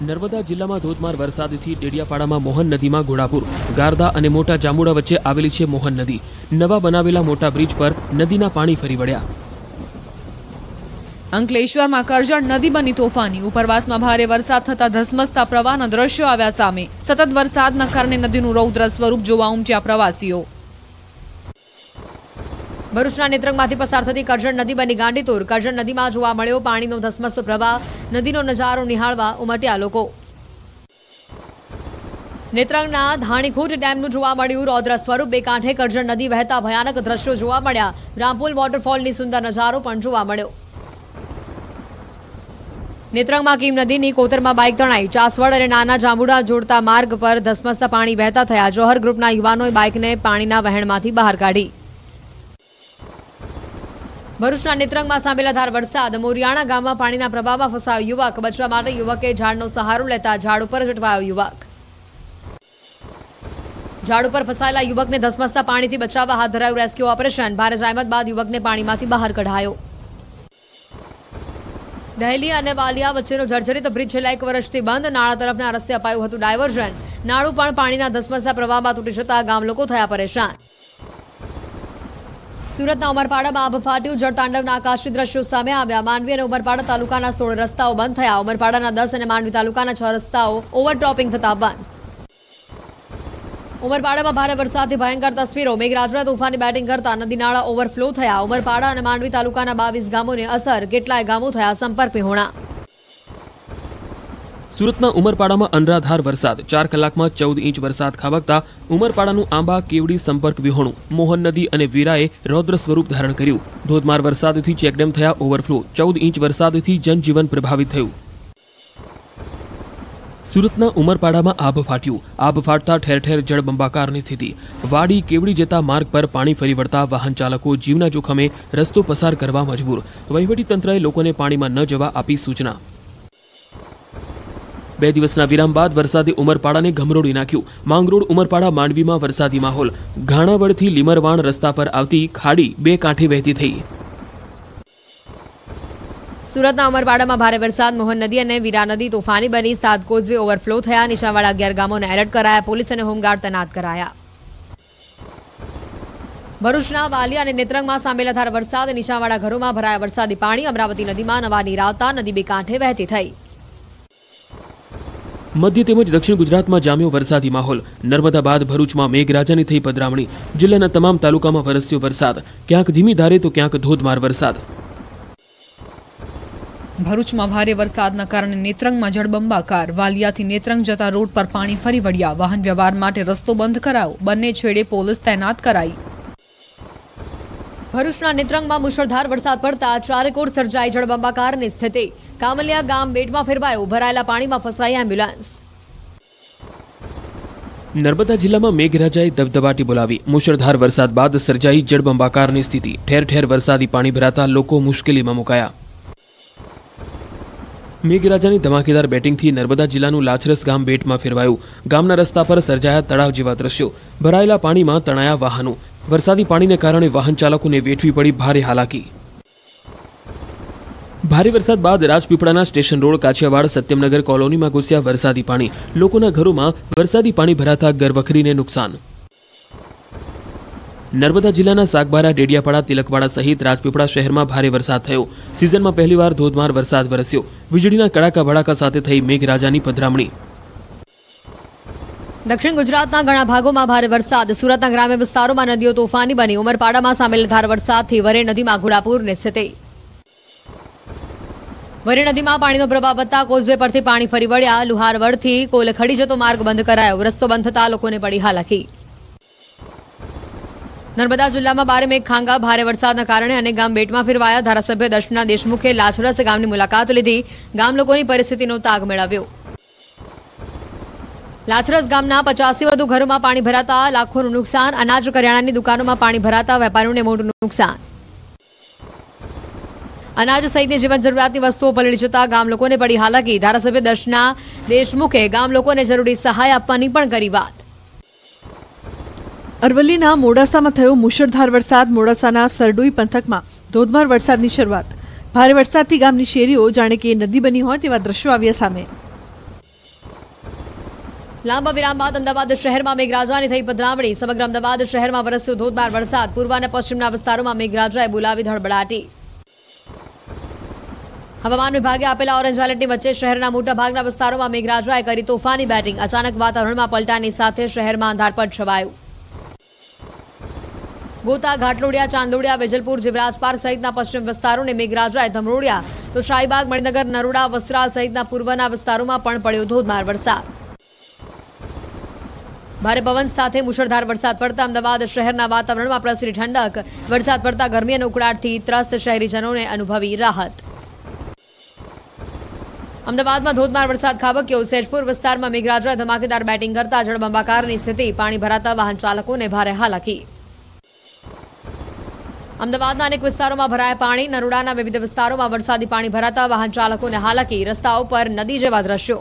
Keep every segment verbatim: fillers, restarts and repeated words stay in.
નર્મદા જિલ્લામાં ધોધમાર વરસાદથી ડેડિયાપાડામાં મોહન નદીમાં ઘોડાપુર, ગારદા અને મોટા જાંબુડા વચ્ચે આવેલી છે મોહન નદી. નવા બનાવેલા મોટા બ્રિજ પર નદીના પાણી ફરી વળ્યા. અંકલેશ્વરમાં કરજણ નદી બની તોફાની. ઉપરવાસમાં ભારે વરસાદ થતા ધસમસતા પ્રવાહના દ્રશ્યો આવ્યા સામે. સતત વરસાદના કારણે નદીનું રૌદ્ર સ્વરૂપ જોવા ઉમટ્યા પ્રવાસીઓ. ભરૂચના નેત્રંગમાંથી પસાર થતી કરજણ નદી બની ગાંડીતુર. કરજણ નદીમાં જોવા મળ્યો પાણીનો ધસમસતો પ્રવાહ. નદીનો નજારો નિહાળવા ઉમટ્યા લોકો. નેત્રંગના ધાણીખોટ ડેમનું જોવા મળ્યું રૌદ્ર સ્વરૂપ. બે કાંઠે કરજણ નદી વહેતા ભયાનક દ્રશ્યો જોવા મળ્યા. રામપુલ વોટરફોલની સુંદર નજારો પણ જોવા મળ્યો. નેત્રંગમાં કીમ નદીની કોતરમાં બાઇક તણાઈ. ચાસવડ અને નાના જાંબુડા જોડતા માર્ગ પર ધસમસતા પાણી વહેતા થયા. જોહર ગ્રુપના યુવાનોએ બાઇકને પાણીના વહેણમાંથી બહાર કાઢી. ભરૂચના નેત્રંગમાં સાંભેલાધાર વરસાદ. મોરિયાણા ગામમાં પાણીના પ્રવાહમાં ફસાયો યુવક. બચવા માટે યુવકે ઝાડનો સહારો લેતા ઝાડ ઉપર ઝટવાયો યુવક. ઝાડ ઉપર ફસાયેલા યુવકને ધસમસતા પાણીથી બચાવવા હાથ ધરાયું રેસ્ક્યુ ઓપરેશન. ભારે જહેમત બાદ યુવકને પાણીમાંથી બહાર કઢાયો. દહેલી અને વાલિયા વચ્ચેનો જર્જરિત બ્રિજ છેલ્લા એક વર્ષથી બંધ. નાળા તરફના રસ્તે અપાયું હતું ડાયવર્ઝન. નાળું પણ પાણીના ધસમસતા પ્રવાહમાં તૂટી જતા ગામ લોકો થયા પરેશાન. સુરતના ઉમરપાડામાં આભ ફાટ્યું. જળતાંડવના આકાશી દ્રશ્યો સામે આવ્યા. માંડવી અને ઉમરપાડા તાલુકાના સોળ રસ્તાઓ બંધ થયા. ઉમરપાડાના દસ અને માંડવી તાલુકાના છ રસ્તાઓ ઓવરટોપિંગ થતા બંધ. ઉમરપાડામાં ભારે વરસાદથી ભયંકર તસવીરો. મેઘરાજાએ તોફાની બેટિંગ કરતા નદી નાળા ઓવરફ્લો થયા. ઉમરપાડા અને માંડવી તાલુકાના બાવીસ ગામોને અસર. કેટલાય ગામો થયા સંપર્ક વિહોણા. સુરતના ઉમરપાડામાં અનરાધાર વરસાદ. ચાર કલાકમાં ચૌદ ઇંચ વરસાદ ખાબકતા ઉમરપાડાનું આંબા કેવડી સંપર્ક વિહોણું. મોહન નદી અને વીરાએ રૌદ્ર સ્વરૂપ ધારણ કર્યું. ધોધમાર વરસાદથી ચેકડેમ થયા ઓવરફ્લો. ચૌદ ઇંચ વરસાદથી જનજીવન પ્રભાવિત થયું. સુરતના ઉમરપાડામાં આભ ફાટ્યું. આભ ફાટતા ઠેર ઠેર જળબંબાકારની સ્થિતિ. વાડી કેવડી જતા માર્ગ પર પાણી ફરી વળતા વાહન ચાલકો જીવના જોખમે રસ્તો પસાર કરવા મજબૂર. વહીવટીતંત્રએ લોકોને પાણીમાં ન જવા આપી સૂચના. બે દિવસના વિરામ બાદ વરસાદે ઉમરપાડાને ગમરોડી નાખ્યું. માંગરોળ ઉમરપાડા માંડવીમાં વરસાદી માહોલ. ઘાણાવડથી લીમરવાણ રસ્તા પર આવતી ખાડી બે કાંઠે વહેતી થઈ. સુરતના ઉમરપાડામાં ભારે વરસાદ. મોહન નદી અને વીરા નદી તોફાની બની. સાત કોઝવે ઓવરફ્લો થયા. નીચાણવાળા અગિયાર ગામોને એલર્ટ કરાયા. પોલીસ અને હોમગાર્ડ તૈનાત કરાયા. ભરૂચના વાલિયા અને નેત્રંગમાં સાંભેલાધાર વરસાદ. નીચાણવાળા ઘરોમાં ભરાયા વરસાદી પાણી. અમરાવતી નદીમાં નવા નીર આવતા નદી બે કાંઠે વહેતી થઈ. મધ્ય તેમજ દક્ષિણ ગુજરાતમાં જામ્યો વરસાદી માહોલ. નર્મદા બાદ ભરૂચમાં મેઘરાજાની થઈ પધરામણી. જિલ્લાના તમામ તાલુકામાં વરસ્યો વરસાદ. ક્યાંક ધીમી ધારે તો ક્યાંક ધોધમાર વરસાદ. ભરૂચમાં ભારે વરસાદના કારણે નેત્રંગમાં જળબંબાકાર. વાલિયાથી નેત્રંગ જતા રોડ પર પાણી ફરી વળ્યા. વાહન વ્યવહાર માટે રસ્તો બંધ કરાયો. બંને છેડે પોલીસ તૈનાત કરાઈ. ભરૂચના નેત્રંગમાં મુશળધાર વરસાદ પડતા ચારેકોર સર્જાઈ જળબંબાકારની સ્થિતિ. કામલિયા ગામ બેટમાં ફેરવાયું. ભરાયેલા પાણીમાં ફસાઈ એમ્બ્યુલન્સ. નર્મદા જિલ્લામાં મેઘરાજાએ દબદબાટી બોલાવી. મુશળધાર વરસાદ બાદ સર્જાઈ જળબંબાકારની સ્થિતિ. ઠેર ઠેર વરસાદી પાણી ભરાતા લોકો મુશ્કેલીમાં મુકાયા. મેઘરાજાની ધમાકેદાર બેટિંગથી નર્મદા જિલ્લાનું લાછરસ ગામ બેટમાં ફેરવાયું. ગામના રસ્તા પર સર્જાયા તળાવ જેવા દ્રશ્યો. ભરાયેલા પાણીમાં તણાયા વાહનો. વરસાદી પાણીને કારણે વાહન ચાલકોને વેઠવી પડી ભારે હાલાકી. ભારે વરસાદ બાદ રાજપીપળાના સ્ટેશન રોડ કાછિયાવાડ સત્યમનગર કોલોનીમાં ઘૂસ્યા વરસાદી પાણી. લોકોના ઘરોમાં વરસાદી પાણી ભરાતા ઘરવખરીને નુકસાન. નર્મદા જિલ્લાના સાગબારા, ડેડિયાપાડા, તિલકવાડા સહિત રાજપીપળા શહેરમાં ભારે વરસાદ થયો. સિઝનમાં પહેલીવાર ધોધમાર વરસાદ વરસ્યો. વીજળીના કડાકા ભડાકા સાથે થઈ મેઘરાજાની પધરામણી. દક્ષિણ ગુજરાતના ઘણા ભાગોમાં ભારે વરસાદ. સુરતના ગ્રામ્ય વિસ્તારોમાં નદીઓ તોફાની બની. ઉમરપાડામાં સામેલધાર વરસાદથી વરે નદીમાં ઘોડાપુરની સ્થિતિ. વરે નદીમાં પાણીનો પ્રવાહ વધતા કોઝવે પરથી પાણી ફરી વળ્યા. લુહારવડથી કોલખડી જતો માર્ગ બંધ કરાયો. રસ્તો બંધ થતા લોકોને પડી હાલાકી. નર્મદા જિલ્લામાં બારે મેઘ ખાંગા. ભારે વરસાદના કારણે અનેક ગામ બેટમાં ફેરવાયા. ધારાસભ્ય દર્શના દેશમુખે લાછરસ ગામની મુલાકાત લીધી. ગામ લોકોની પરિસ્થિતિનો તાગ મેળવ્યો. લાછરસ ગામના પચાસથી વધુ ઘરોમાં પાણી ભરાતા લાખોનું નુકસાન. અનાજ કરિયાણાની દુકાનોમાં પાણી ભરાતા વેપારીઓને મોટું નુકસાન. અનાજ સહિતની જીવન જરૂરિયાતની વસ્તુઓ પલળી જતા ગામ લોકોને પડી હાલાકી. ધારાસભ્ય દર્શના દેશમુખે ગામ લોકોને જરૂરી સહાય આપવાની પણ કરી વાત. અરવલ્લીના મોડાસામાં થયો મુશળધાર વરસાદ. મોડાસાના સરડોઈ પંથકમાં ધોધમાર વરસાદની શરૂઆત. ભારે વરસાદથી ગામની શેરીઓ જાણે કે નદી બની હોય તેવા દ્રશ્યો આવ્યા સામે. લાંબા વિરામ બાદ અમદાવાદ શહેરમાં મેઘરાજાની થઈ પધરામણી. સમગ્ર અમદાવાદ શહેરમાં વરસ્યો ધોધમાર વરસાદ. પૂર્વ અને પશ્ચિમના વિસ્તારોમાં મેઘરાજાએ બોલાવી ધડબડાટી. હવામાન વિભાગે આપેલા ઓરેન્જ એલર્ટની વચ્ચે શહેરના મોટાભાગના વિસ્તારોમાં મેઘરાજાએ કરી તોફાની બેટિંગ. અચાનક વાતાવરણમાં પલટાની સાથે શહેરમાં અંધારપટ છવાયું. ગોતા, ઘાટલોડિયા, ચાંદલોડિયા, વેજલપુર, જીવરાજ પાર્ક સહિતના પશ્ચિમ વિસ્તારોને મેઘરાજાએ ધમરોડ્યા, તો શાહીબાગ, મણિનગર, નરોડા, વસ્ત્રાલ સહિતના પૂર્વના વિસ્તારોમાં પણ પડ્યો ધોધમાર વરસાદ. ભારે પવન સાથે મુશળધાર વરસાદ પડતા અમદાવાદ શહેરના વાતાવરણમાં પ્રસરી ઠંડક. વરસાદ પડતા ગરમી અને ઉકળાટથી ત્રસ્ત શહેરીજનોને અનુભવી રાહત. અમદાવાદમાં ધોધમાર વરસાદ ખાબક્યો. સૈજપુર વિસ્તારમાં મેઘરાજાએ ધમાકેદાર બેટિંગ કરતા જળબંબાકારની સ્થિતિ. પાણી ભરાતા વાહન ચાલકોને ભારે હાલાકી. અમદાવાદના અનેક વિસ્તારોમાં ભરાયા પાણી. નરોડાના વિવિધ વિસ્તારોમાં વરસાદી પાણી ભરાતા વાહન ચાલકોને હાલાકી. રસ્તાઓ પર નદી જેવા દ્રશ્યો.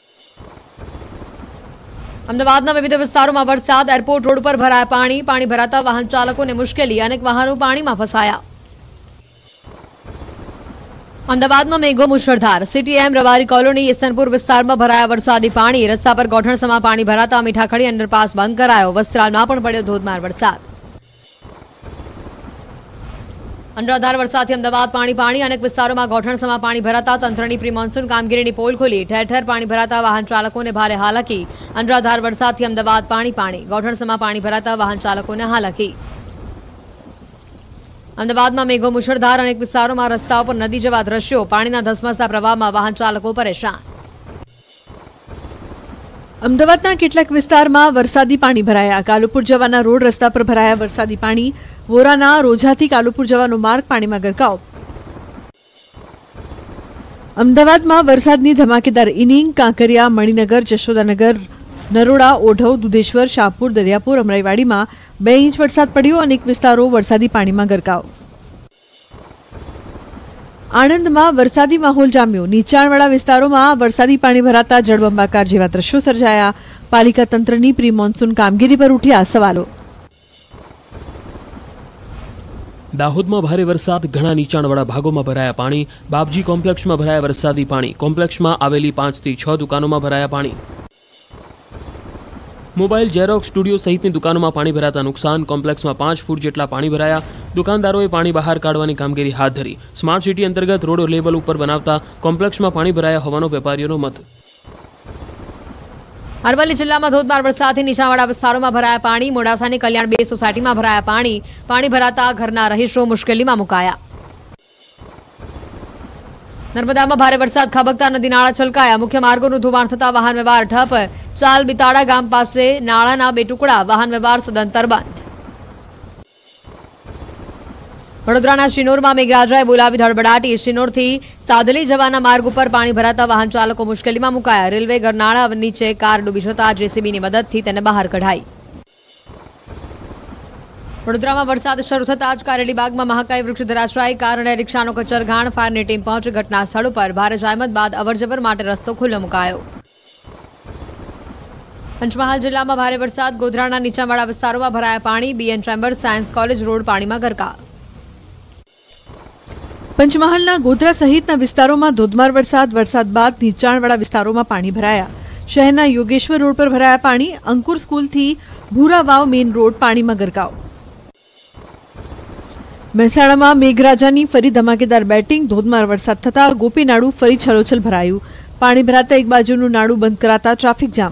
અમદાવાદના વિવિધ વિસ્તારોમાં વરસાદ. એરપોર્ટ રોડ પર ભરાયા પાણી. પાણી ભરાતા વાહન ચાલકોને મુશ્કેલી. અનેક વાહનો પાણીમાં ફસાયા. અમદાવાદમાં મેઘો મુશળધાર. સીટીએમ, રબારી કોલોની, ઈસનપુર વિસ્તારમાં ભરાયા વરસાદી પાણી. રસ્તા પર ગોઠણસમાં પાણી ભરાતા મીઠાખડી અંડરપાસ બંધ કરાયો. વસ્ત્રાલમાં પણ પડ્યો ધોધમાર વરસાદ. અનરાધાર વરસાદથી અમદાવાદ પાણી પાણી. અનેક વિસ્તારોમાં ગોઠણસમાં પાણી ભરાતા તંત્રની પ્રી મોન્સૂન કામગીરીની પોલ ખોલી. ઠેર ઠેર પાણી ભરાતા વાહન ચાલકોને ભારે હાલાકી. અનરાધાર વરસાદથી અમદાવાદ પાણી પાણી. ગોઠણસમાં પાણી ભરાતા વાહન ચાલકોને હાલાકી. અમદાવાદમાં મેઘો મુશળધાર. અનેક વિસ્તારોમાં રસ્તાઓ પર નદી જેવા દ્રશ્યો. પાણીના ધસમસતા પ્રવાહમાં વાહન ચાલકો પરેશાન. અમદાવાદના કેટલાક વિસ્તારમાં વરસાદી પાણી ભરાયા. કાલુપુર જવાના રોડ રસ્તા પર ભરાયા વરસાદી પાણી. વોરાના રોજાથી કાલુપુર જવાનો માર્ગ પાણીમાં ગરકાવ. અમદાવાદમાં વરસાદની ધમાકેદાર ઇનિંગ. કાંકરિયા, મણિનગર, જશોદાનગર, નરોડા, ઓઢવ, દુધેશ્વર, શાહપુર, દરિયાપુર, અમરાઈવાડીમાં બે ઇંચ વરસાદ પડ્યો. અનેક વિસ્તારો વરસાદી પાણીમાં ગરકાવ. આણંદમાં વરસાદી માહોલ જામ્યો. નીચાણવાળા વિસ્તારોમાં વરસાદી પાણી ભરાતા જળબંબાકાર જેવા દ્રશ્યો સર્જાયા. પાલિકા તંત્રની પ્રી મોન્સૂન કામગીરી પર ઉઠ્યા સવાલો. દાહોદમાં ભારે વરસાદ. ઘણા નીચાણવાળા ભાગોમાં ભરાયા પાણી. બાપજી કોમ્પ્લેક્સમાં ભરાયા વરસાદી પાણી. કોમ્પ્લેક્સમાં આવેલી પાંચથી છ દુકાનોમાં ભરાયા પાણી. મોબાઈલ, ઝેરોક્સ સ્ટુડિયો સહિતની દુકાનોમાં પાણી ભરાતા નુકસાન. કોમ્પ્લેક્સમાં પાંચ ફૂટ જેટલા પાણી ભરાયા. દુકાનદારોએ પાણી બહાર કાઢવાની કામગીરી હાથ ધરી. સ્માર્ટ સિટી અંતર્ગત રોડ લેવલ ઉપર બનાવતા કોમ્પ્લેક્સમાં પાણી ભરાયા હોવાનો વેપારીઓનો મત. અરવલ્લી જિલ્લામાં ધોધમાર વરસાદથી નીચાણવાળા વિસ્તારોમાં ભરાયા પાણી. મોડાસાની કલ્યાણ બે સોસાયટીમાં ભરાયા પાણી. પાણી ભરાતા ઘરના રહીશો મુશ્કેલીમાં મુકાયા. નર્મદામાં ભારે વરસાદ ખાબકતા નદી નાળા છલકાયા. મુખ્ય માર્ગોનું ધોવાણ થતા વાહન વ્યવહાર ઠપ. ચાલ બિતાડા ગામ પાસે નાળાના બે ટુકડા. વાહન વ્યવહાર સદંતર બંધ. વડોદરાના શિનોરમાં મેઘરાજાએ બોલાવી ધડબડાટી. શિનોરથી સાદલી જવાના માર્ગ ઉપર પાણી ભરાતા વાહન ચાલકો મુશ્કેલીમાં મુકાયા. રેલવે ગરનાળા નીચે કાર ડૂબી જતા જેસીબીની મદદથી તેને બહાર કઢાઈ. વડોદરામાં વરસાદ શરૂ થતાં જ કારેલીબાગમાં મહાકાય વૃક્ષ ધરાશાયી. કાર અને રિક્ષાનો કચરઘાણ. ફાયરની ટીમ પહોંચી ઘટના સ્થળ ઉપર. ભારે જહેમત બાદ અવરજવર માટે રસ્તો ખુલ્લો મુકાયો. પંચમહાલ જિલ્લામાં ભારે વરસાદ. ગોધરાના નીચાણવાળા વિસ્તારોમાં ભરાયા પાણી. BN chambers science college road પાણીમાં ગરકાવ. પંચમહાલના ગોધરા સહિતના વિસ્તારોમાં ધોધમાર વરસાદ. વરસાદ બાદ નીચાણવાળા વિસ્તારોમાં પાણી ભરાયા. શહેરના યોગેશ્વર રોડ પર ભરાયા પાણી. અંકુર સ્કૂલથી ભૂરા વાવ મેઇન રોડ પાણીમાં ગરકાવ. મહેસાણામાં મેઘરાજાની ફરી ધમાકેદાર બેટિંગ. ધોધમાર વરસાદ થતા ગોપી નાડુ ફરી છલોછલ ભરાયું. પાણી ભરાતા એક બાજુનું નાડું બંધ કરાતા ટ્રાફિક જામ.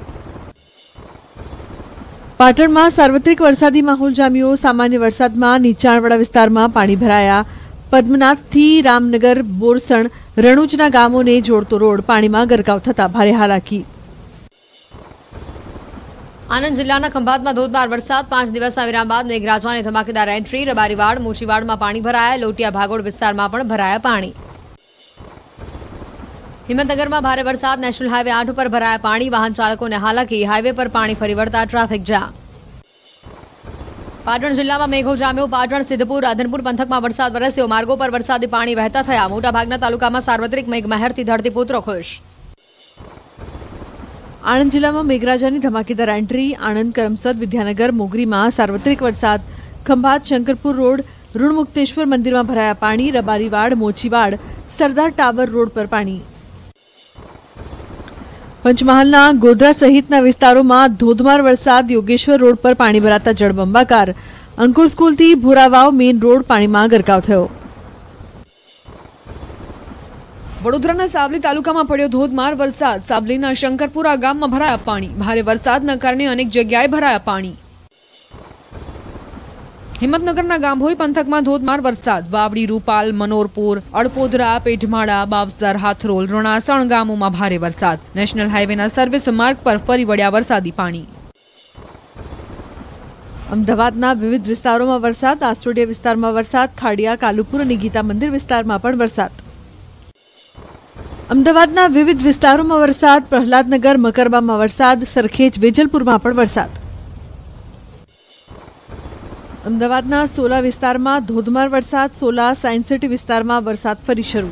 પાટણમાં સાર્વત્રિક વરસાદી માહોલ જામ્યો. સામાન્ય વરસાદમાં નીચાણવાળા વિસ્તારમાં પાણી ભરાયા. પદ્મનાથથી રામનગર, બોરસણ, રણુજના ગામોને જોડતો રોડ પાણીમાં ગરકાવ થતા ભારે હાલાકી. આનંદ જિલ્લાના ખંભાતમાં ધોધમાર વરસાદ. પાંચ દિવસના વિરામ બાદ મેઘરાજાની ધમાકેદાર એન્ટ્રી. રબારીવાડ, મોચીવાડમાં પાણી ભરાયા. લોટિયા ભાગોળ વિસ્તારમાં પણ ભરાયા પાણી. હિંમતનગરમાં ભારે વરસાદ. નેશનલ હાઈવે આઠ ઉપર ભરાયા પાણી. વાહન ચાલકોને હાલાકી. હાઈવે પર પાણી ફરી વળતા ટ્રાફિક જામ. પાટણ જિલ્લામાં મેઘો જામ્યો. પાટણ, સિદ્ધપુર, રાધનપુર પંથકમાં વરસાદ વરસ્યો. માર્ગો પર વરસાદી પાણી વહેતા થયા. મોટાભાગના તાલુકામાં સાર્વત્રિક મેઘમહેરથી ધરતીપુત્રો ખુશ. આણંદ જિલ્લામાં મેઘરાજાની ધમાકેદાર એન્ટ્રી. આણંદ, કરમસદ, વિદ્યાનગર, મોગરીમાં સાર્વત્રિક વરસાદ. ખંભાત, શંકરપુર રોડ, ઋણમુક્તેશ્વર મંદિરમાં ભરાયા પાણી. રબારીવાડ, મોચીવાડ, સરદાર ટાવર રોડ પર પાણી. પંચમહાલના ગોધરા સહિતના વિસ્તારોમાં ધોધમાર વરસાદ, યોગેશ્વર રોડ પર પાણી ભરાતા જળબંબાકાર. અંકુર સ્કૂલથી ભોરાવાવ મેઇન રોડ પાણીમાં ગરકાવ થયો. વડોદરાના સાવલી તાલુકામાં પડ્યો ધોધમાર વરસાદ. સાવલીના શંકરપુરા ગામમાં ભરાયા પાણી. ભારે વરસાદના કારણે અનેક જગ્યાએ ભરાયા પાણી. હિંમતનગરના ગાંભોઈ પંથકમાં ધોધમાર વરસાદ. વાવડી, રૂપાલ, મનોરપુર, અડપોદરા, પેઢમાળા, બાવસર, હાથરોલ, રણાસણ ગામોમાં ભારે વરસાદ. નેશનલ હાઈવેના સર્વિસ માર્ગ પર ફરી વળ્યા વરસાદી પાણી. અમદાવાદના વિવિધ વિસ્તારોમાં વરસાદ. આસોડિયા વિસ્તારમાં વરસાદ. ખાડિયા, કાલુપુર અને ગીતા મંદિર વિસ્તારમાં પણ વરસાદ. અમદાવાદના વિવિધ વિસ્તારોમાં વરસાદ. પ્રહલાદનગર, મકરબામાં વરસાદ. સરખેજ, વેજલપુરમાં પણ વરસાદ. અમદાવાદના સોલા વિસ્તારમાં ધોધમાર વરસાદ. સોલા સાયન્સ સિટી વિસ્તારમાં વરસાદ ફરી શરૂ.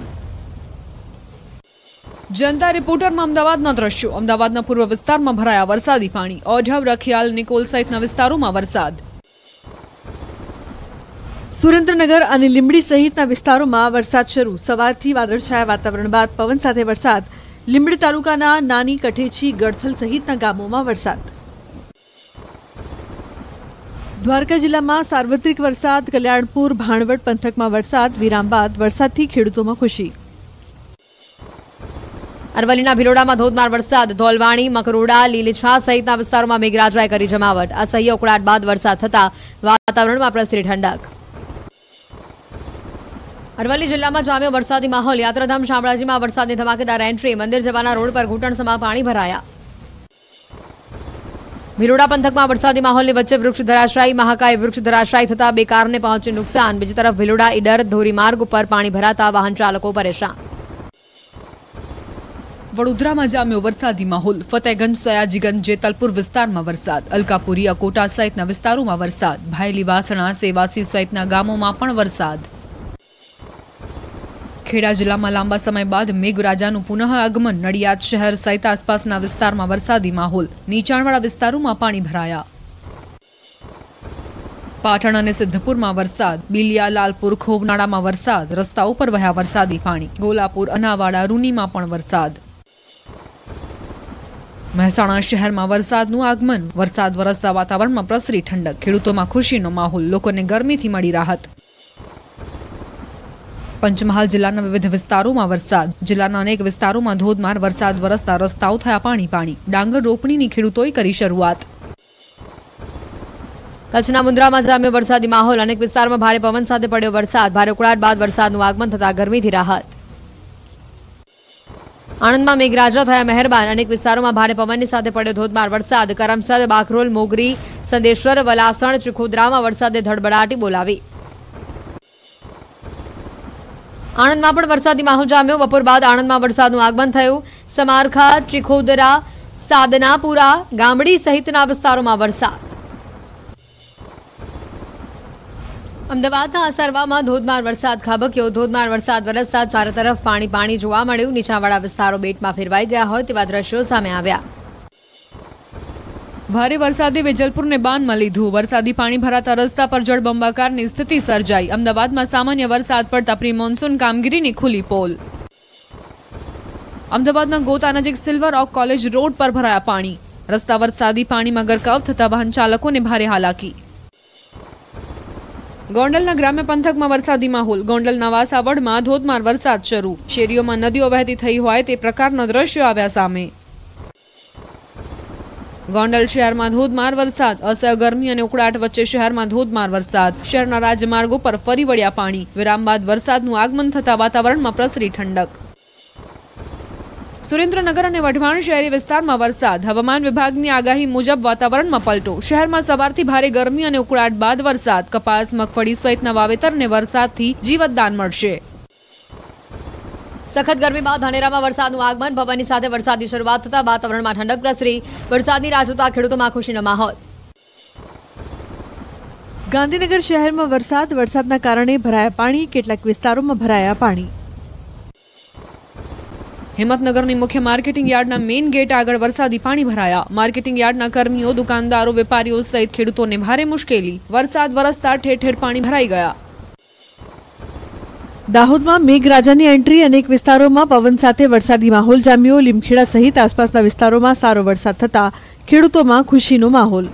જનતા રિપોર્ટરમાં અમદાવાદના દ્રશ્યો. અમદાવાદના પૂર્વ વિસ્તારમાં ભરાયા વરસાદી પાણી. ઓઢવ, રખિયાલ, નિકોલ સહિતના વિસ્તારોમાં વરસાદ. સુરેન્દ્રનગર અને લીંબડી સહિતના વિસ્તારોમાં વરસાદ શરૂ. સવારથી વાદળછાયા વાતાવરણ બાદ પવન સાથે વરસાદ. લીંબડી તાલુકાના નાની કઠેચી, ગડથલ સહિતના ગામોમાં વરસાદ. દ્વારકા જિલ્લામાં સાર્વત્રિક વરસાદ. કલ્યાણપુર, ભાણવડ પંથકમાં વરસાદ. વિરામ બાદ વરસાદથી ખેડૂતોમાં ખુશી. અરવલ્લીના ભિલોડામાં ધોધમાર વરસાદ. ધોલવાણી, મકરોડા, લીલીછા સહિતના વિસ્તારોમાં મેઘરાજાએ કરી જમાવટ. અસહ્ય ઉકળાટ બાદ વરસાદ થતા વાતાવરણમાં પ્રસરી ઠંડક. અરવલ્લી જિલ્લામાં જામ્યો વરસાદી માહોલ. યાત્રાધામ શામળાજીમાં વરસાદની ધમાકેદાર એન્ટ્રી. મંદિર જવાના રોડ પર ઘૂંટણસમાં પાણી ભરાયા. ભિલોડા પંથકમાં વરસાદી માહોલની વચ્ચે વૃક્ષ ધરાશાયી. મહાકાય વૃક્ષ ધરાશાયી થતા બે કારને પહોંચ્યું નુકસાન. બીજી તરફ ભિલોડા ઈડર ધોરીમાર્ગ ઉપર પાણી ભરાતા વાહન ચાલકો પરેશાન. વડોદરામાં જામ્યો વરસાદી માહોલ. ફતેગંજ, સયાજીગંજ, જેતલપુર વિસ્તારમાં વરસાદ. અલકાપુરી, અકોટા સહિતના વિસ્તારોમાં વરસાદ. ભાયલી, વાસણા, સેવાસી સહિતના ગામોમાં પણ વરસાદ. ખેડા જિલ્લામાં લાંબા સમય બાદ મેઘરાજાનું પુનઃ આગમન. નડિયાદ શહેર સહિત આસપાસના વિસ્તારમાં વરસાદી માહોલ. નીચાણવાળા વિસ્તારોમાં પાણી ભરાયા. પાટણ અને સિદ્ધપુરમાં વરસાદ. બિલિયા, લાલપુર, ખોવનાળામાં વરસાદ. રસ્તા ઉપર વહ્યા વરસાદી પાણી. ગોલાપુર, અનાવાડા, રૂનીમાં પણ વરસાદ. મહેસાણા શહેરમાં વરસાદનું આગમન. વરસાદ વરસતા વાતાવરણમાં પ્રસરી ઠંડક. ખેડૂતોમાં ખુશીનો માહોલ. લોકોને ગરમીથી મળી રાહત. પંચમહાલ જિલ્લાના વિવિધ વિસ્તારોમાં વરસાદ. જિલ્લાના અનેક વિસ્તારોમાં ધોધમાર વરસાદ વરસતા રસ્તાઓ થયા પાણી પાણી. ડાંગર રોપણીની ખેડૂતોએ કરી શરૂઆત. કચ્છના મુન્દ્રામાં જામ્યો વરસાદી માહોલ. અનેક વિસ્તારમાં ભારે પવન સાથે પડ્યો વરસાદ. ભારે ઉકળાટ બાદ વરસાદનું આગમન થતા ગરમીથી રાહત. આણંદમાં મેઘરાજા થયા મહેરબાન. અનેક વિસ્તારોમાં ભારે પવનની સાથે પડ્યો ધોધમાર વરસાદ. કરમસદ, બાખરોલ, મોગરી, સંદેશ્વર, વલાસણ, ચીખોદરામાં વરસાદે ધડબડાટી બોલાવી. આણંદમાં પણ વરસાદી માહોલ જામ્યો. બપોર બાદ આણંદમાં વરસાદનું આગમન થયું. સમારખા, ચીખોદરા, સાદનાપુરા, ગામડી સહિતના વિસ્તારોમાં વરસાદ. અમદાવાદના અસરવામાં ધોધમાર વરસાદ ખાબક્યો. ધોધમાર વરસાદ વરસતા ચારે તરફ પાણી પાણી જોવા મળ્યું. નીચાણવાળા વિસ્તારો બેટમાં ફેરવાઈ ગયા હોય તેવા દ્રશ્યો સામે આવ્યા. ભારે વરસાદે વેજલપુરને બાનમાં લીધું. વરસાદી પાણી ભરાતા રસ્તા પર જળબંબાકારની સ્થિતિ સર્જાઈ. અમદાવાદમાં સામાન્ય વરસાદ પડતા પ્રી મોન્સૂન કામગીરીની ખુલ્લી પોલ. અમદાવાદના ગોતા નજીક સિલ્વર ઓક કોલેજ રોડ પર ભરાયા પાણી. રસ્તા વરસાદી પાણીમાં ગરકાવ થતા વાહન ચાલકોને ભારે હાલાકી. ગોંડલના ગ્રામ્ય પંથકમાં વરસાદી માહોલ. ગોંડલના વાસાવડમાં ધોધમાર વરસાદ શરૂ. શેરીઓમાં નદીઓ વહેતી થઈ હોય તે પ્રકારના દ્રશ્યો આવ્યા સામે. ગોંડલ શહેરમાં ધોધમાર વરસાદ. અસહ્ય ગરમી અને ઉકળાટ વચ્ચે શહેરમાં ધોધમાર વરસાદ. શહેરના રાજમાર્ગો પર ફરી વળ્યા પાણી. વિરામ બાદ વરસાદનું આગમન થતા વાતાવરણમાં પ્રસરી ઠંડક. સુરેન્દ્રનગર અને વઢવાણ શહેરી વિસ્તારમાં વરસાદ. હવામાન વિભાગની આગાહી મુજબ વાતાવરણમાં પલટો. શહેરમાં સવારથી ભારે ગરમી અને ઉકળાટ બાદ વરસાદ. કપાસ, મગફળી સહિતના વાવેતરને વરસાદથી જીવતદાન મળશે. સખત ગરમી બાદ ધાનેરામાં વરસાદનું આગમન. પવનની સાથે વરસાદની શરૂઆત થતા વાતાવરણમાં ઠંડક પ્રસરી. વરસાદની રાહ જોતા ખેડૂતોમાં ખુશીનો માહોલ. ગાંધીનગર શહેરમાં વરસાદ. વરસાદના કારણે ભરાયા પાણી. કેટલાક વિસ્તારોમાં ભરાયા પાણી. હિંમતનગરની મુખ્ય માર્કેટિંગ યાર્ડના મેઇન ગેટ આગળ વરસાદી પાણી ભરાયા. માર્કેટિંગ યાર્ડના કર્મીઓ, દુકાનદારો, વેપારીઓ સહિત ખેડૂતોને ભારે મુશ્કેલી. વરસાદ વરસતા ઠેર ઠેર પાણી ભરાઈ ગયા. દાહોદમાં મેઘરાજાની એન્ટ્રી, અનેક વિસ્તારોમાં પવન સાથે વરસાદી માહોલ જામ્યો. લીમખેડા સહિત આસપાસના વિસ્તારોમાં સારો વરસાદ થતા ખેડૂતોમાં ખુશીનો માહોલ.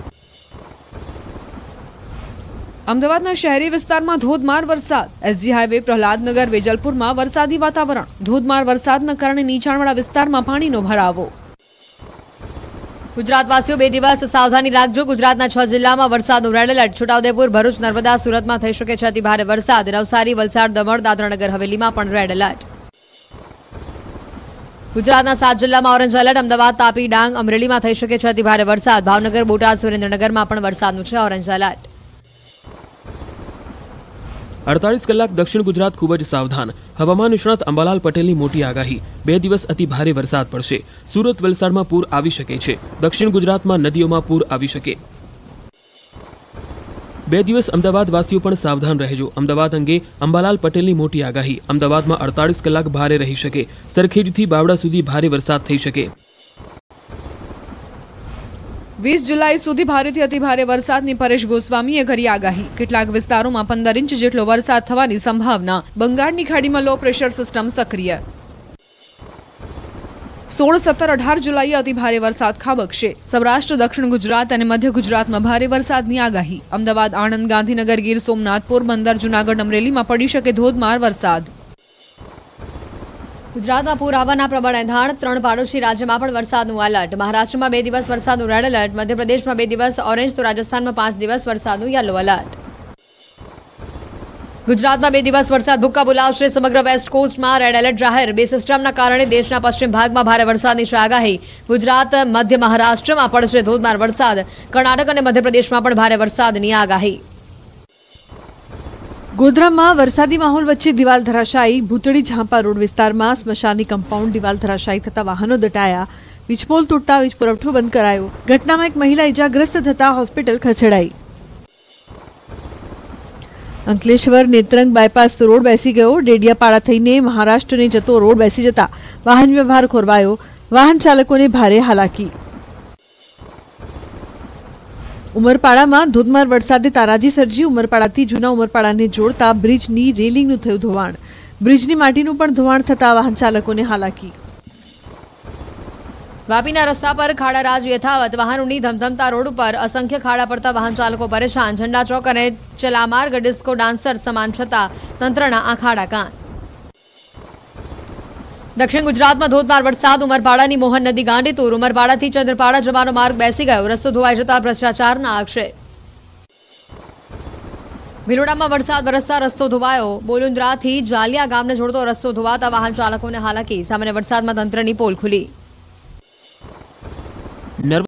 અમદાવાદના શહેરી વિસ્તારમાં ધોધમાર વરસાદ. એસજી હાઈવે પ્રહલાદનગર વેજલપુરમાં વરસાદી વાતાવરણ. ધોધમાર વરસાદના કારણે નીચાણવાળા વિસ્તારમાં પાણીનો ભરાવો. ગુજરાતવાસીઓ બે દિવસ સાવધાની રાખજો. ગુજરાતના છ જિલ્લામાં વરસાદનું રેડ એલર્ટ. છોટાઉદેપુર, ભરૂચ, નર્મદા, સુરતમાં થઈ શકે છે અતિ ભારે વરસાદ. નવસારી, વલસાડ, દમણ, દાદરાનગર હવેલીમાં પણ રેડ એલર્ટ. ગુજરાતના સાત જિલ્લામાં ઓરેન્જ એલર્ટ. અમદાવાદ, તાપી, ડાંગ, અમરેલીમાં થઈ શકે છે અતિ ભારે વરસાદ. ભાવનગર, બોટાદ, સુરેન્દ્રનગરમાં પણ વરસાદનું છે ઓરેન્જ એલર્ટ. અડતાલીસ કલાક દક્ષિણ ગુજરાત ખૂબ જ સાવધાન. હવામાન નિષ્ણાત અંબાલાલ પટેલની મોટી આગાહી. બે દિવસ અતિ ભારે વરસાદ પડશે. સુરત, વલસાડમાં પૂર આવી શકે છે. દક્ષિણ ગુજરાતમાં નદીઓમાં પૂર આવી શકે. બે દિવસ અમદાવાદ વાસીઓ પણ સાવધાન રહેજો. અમદાવાદ અંગે અંબાલાલ પટેલની મોટી આગાહી. અમદાવાદમાં અડતાલીસ કલાક ભારે રહી શકે. સરખેજથી બાવડા સુધી ભારે વરસાદ થઈ શકે. વીસ જુલાઈ સુધી ભારેથી અતિ ભારે વરસાદની પરેશ ગોસ્વામીએ કરી આગાહી. કેટલાક વિસ્તારોમાં પંદર ઇંચ જેટલો વરસાદ થવાની સંભાવના. બંગાળની ખાડીમાં લો પ્રેશર સિસ્ટમ સક્રિય. સોળ, સત્તર, અઢાર જુલાઈએ અતિ ભારે વરસાદ ખાબકશે. સૌરાષ્ટ્ર, દક્ષિણ ગુજરાત અને મધ્ય ગુજરાતમાં ભારે વરસાદની આગાહી. અમદાવાદ, આણંદ, ગાંધીનગર, ગીર સોમનાથ, પોરબંદર, જૂનાગઢ, અમરેલીમાં પડી શકે ધોધમાર વરસાદ. ગુજરાતમાં પૂર આવવાના પ્રબળ એંધાણ. ત્રણ પાડોશી રાજ્યમાં પણ વરસાદનું એલર્ટ. મહારાષ્ટ્રમાં બે દિવસ વરસાદનું રેડ એલર્ટ. મધ્યપ્રદેશમાં બે દિવસ ઓરેન્જ તો રાજસ્થાનમાં પાંચ દિવસ વરસાદનું યલો એલર્ટ. ગુજરાતમાં બે દિવસ વરસાદ ભૂક્કા બોલાવશે. સમગ્ર વેસ્ટ કોસ્ટમાં રેડ એલર્ટ જાહેર. બે સિસ્ટમના કારણે દેશના પશ્ચિમ ભાગમાં ભારે વરસાદની છે આગાહી. ગુજરાત, મધ્ય મહારાષ્ટ્રમાં પડશે ધોધમાર વરસાદ. કર્ણાટક અને મધ્યપ્રદેશમાં પણ ભારે વરસાદની આગાહી. ગોધરામાં વરસાદી માહોલ વચ્ચે દિવાલ ધરાશાયી. ભૂતળી ઝાંપા રોડ વિસ્તારમાં સ્મશાની કમ્પાઉન્ડ દિવાલ ધરાશાયી થતા વાહનો દટાયા. વીજપોલ તૂટતા વીજ પુરવઠો બંધ કરાયો. ઘટનામાં એક મહિલા ઇજાગ્રસ્ત થતા હોસ્પિટલ ખસેડાઈ. અંકલેશ્વર નેત્રંગ બાયપાસ રોડ બેસી ગયો. ડેડિયાપાડા થઈને મહારાષ્ટ્રને જતો રોડ બેસી જતા વાહન વ્યવહાર ખોરવાયો. વાહન ચાલકોને ભારે હાલાકી. ઉમરપાડામાં ધોધમાર વરસાદે તારાજી સર્જી. ઉમરપાડાથી જૂના ઉમરપાડાને જોડતા બ્રિજની રેલિંગનું થયું ધોવાણ. બ્રિજની માટીનું પણ ધોવાણ થતા વાહન ચાલકોને હાલાકી. વાપીના રસ્તા પર ખાડા રાજ યથાવત. વાહનોની ધમધમતા રોડ ઉપર અસંખ્ય ખાડા પડતા વાહન ચાલકો પરેશાન. ઝંડા ચોક અને ચલામાર્ગ ડિસ્કો ડાન્સર સમાન છતાં તંત્રના આ ખાડા કાન. દક્ષિણ ગુજરાતમાં ધોધમાર વરસાદ. ઉમરપાડાની મોહન નદી ગાંડીતુર. ઉમરપાડાથી ચંદ્રપાડા જવાનો માર્ગ બેસી ગયો. રસ્તો ધોવાઈ જતા ભ્રષ્ટાચારના આક્ષેપ. ભિલોડામાં વરસાદ વરસતા રસ્તો ધોવાયો. બોલુંદ્રાથી જાલિયા ગામને જોડતો રસ્તો ધોવાતા વાહન ચાલકોને હાલાકી. સામાન્ય વરસાદમાં તંત્રની પોલ ખુલી.